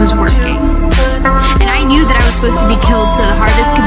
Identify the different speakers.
Speaker 1: was working. And I knew that I was supposed to be killed so the harvest